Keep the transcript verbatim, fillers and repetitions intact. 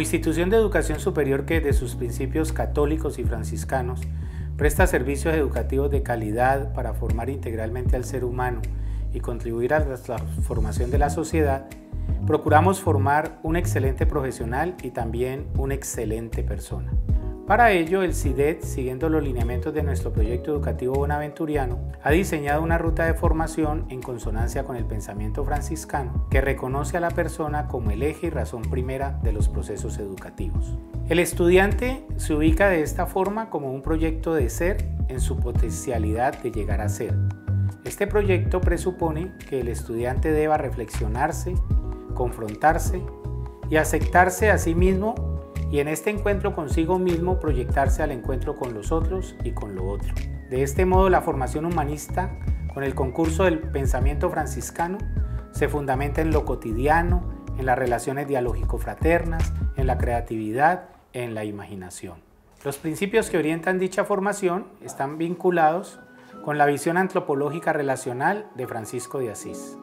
institución de educación superior que desde sus principios católicos y franciscanos presta servicios educativos de calidad para formar integralmente al ser humano y contribuir a la transformación de la sociedad, procuramos formar un excelente profesional y también una excelente persona. Para ello, el C I D E T, siguiendo los lineamientos de nuestro proyecto educativo bonaventuriano, ha diseñado una ruta de formación en consonancia con el pensamiento franciscano que reconoce a la persona como el eje y razón primera de los procesos educativos. El estudiante se ubica de esta forma como un proyecto de ser en su potencialidad de llegar a ser. Este proyecto presupone que el estudiante deba reflexionarse, confrontarse y aceptarse a sí mismo, y en este encuentro consigo mismo proyectarse al encuentro con los otros y con lo otro. De este modo, la formación humanista, con el concurso del pensamiento franciscano, se fundamenta en lo cotidiano, en las relaciones dialógico-fraternas, en la creatividad, en la imaginación. Los principios que orientan dicha formación están vinculados con la visión antropológica relacional de Francisco de Asís.